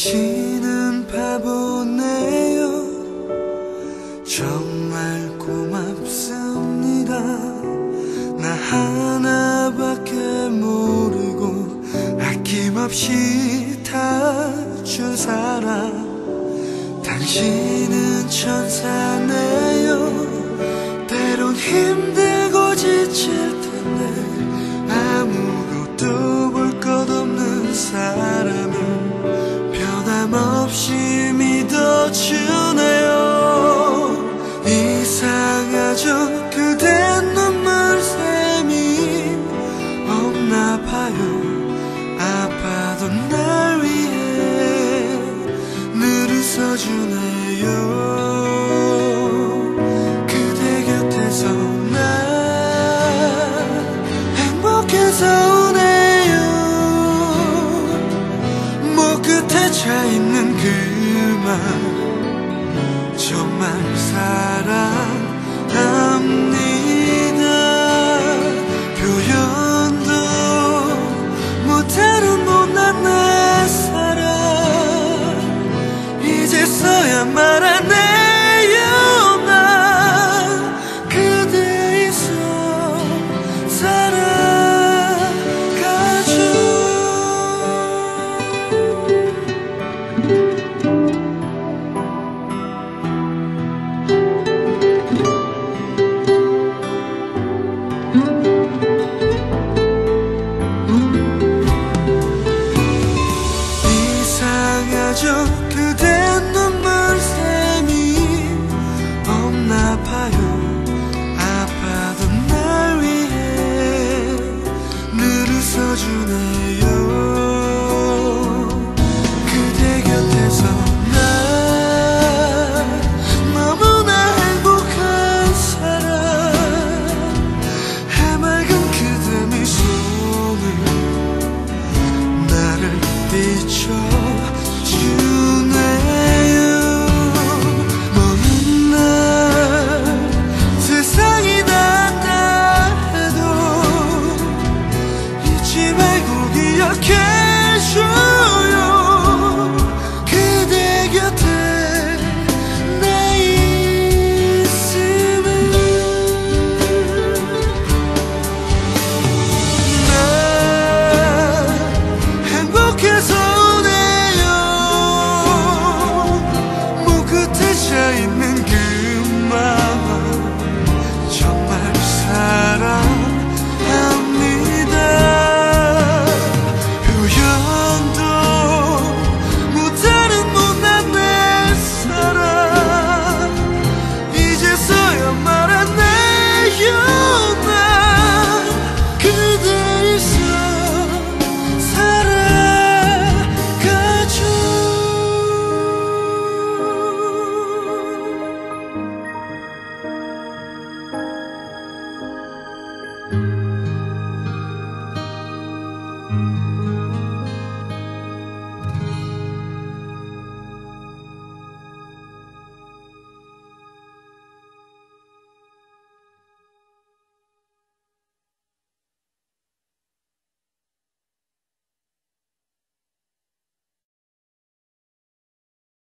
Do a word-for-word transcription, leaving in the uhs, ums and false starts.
당신은 바보네요. 정말 고맙습니다. 나 하나밖에 모르고 아낌없이 다 준 사람. 당신은 천사네요. 때론 힘들고 지칠 텐데 아무것도 볼 것 없는 사람을 변함없이 믿어주네요. 이상하죠? 그댄 눈물샘이 없나봐요. 아파도 날 위해 늘 웃어주네요. 그대 곁에서 나 행복해서 우네요. 목 끝에 차있는 그 말 정말 사랑합니다. 표현도 못하는 못난 내 사랑 이제서야 말하네요. 난 그대 있어 살아가죠. 이상하죠? 그댄 눈물샘이 없나봐요. 아파도 날 위해 늘 웃어주네요. 그대 곁에서 나 너무나 행복한 사람. 해맑은 그대 미소는 나를 비춰주네요. 먼 날 세상이 낫다 해도 잊지 말고 기억해.